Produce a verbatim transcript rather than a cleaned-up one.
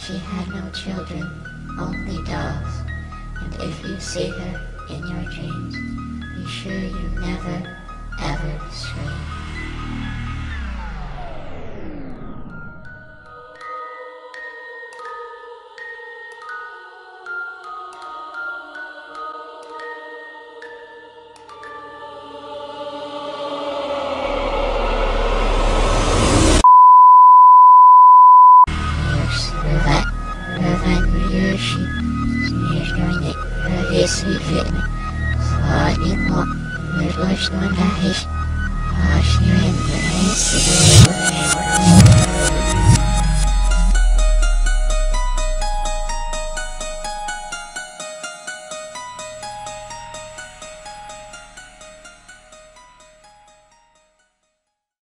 She had no children, only dogs, and if you see her in your dreams, be sure you never, ever scream.